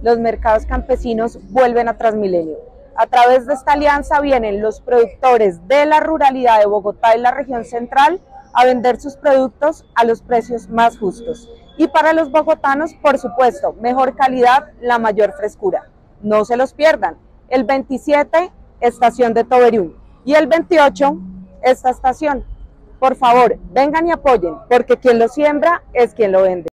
los mercados campesinos vuelven a Transmilenio. A través de esta alianza vienen los productores de la ruralidad de Bogotá y la región central a vender sus productos a los precios más justos. Y para los bogotanos, por supuesto, mejor calidad, la mayor frescura. No se los pierdan. El 27, estación de Toberiún. Y el 28, esta estación. Por favor, vengan y apoyen, porque quien lo siembra es quien lo vende.